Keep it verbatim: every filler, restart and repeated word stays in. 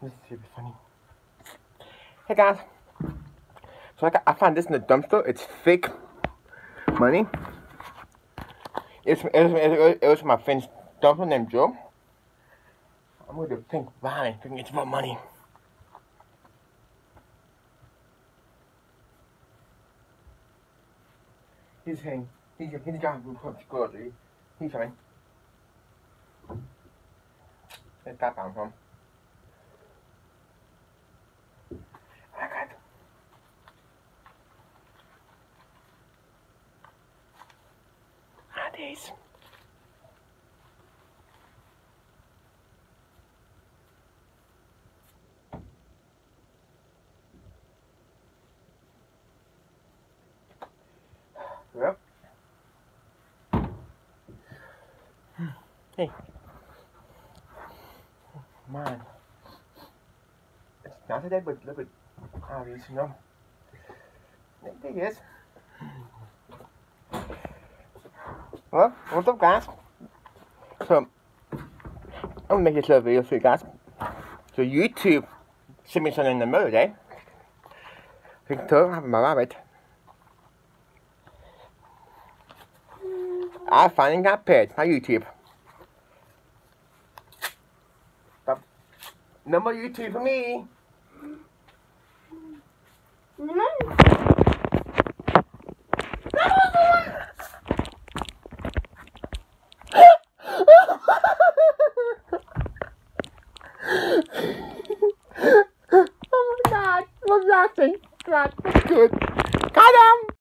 This is super funny. Hey guys. So I, got, I found this in the dumpster. It's fake money. It's, it, was, it, it was my friend's dumpster named Joe. I'm going to think Ronnie, thinking it's more money. He's saying, he's, he's got to put grocery. He's saying, let's stop down from. I got ah, these. Yep. Hey. Man. It's not today, but look at how these, you know. There he is. Well, what's up, guys? So, I'm gonna make this little video for you guys. So, YouTube sent me something in the mail today. Think so, I have my rabbit. I finally got paid by YouTube. But no more YouTube for me. Oh my God, what's that thing? God, that's good. Got him!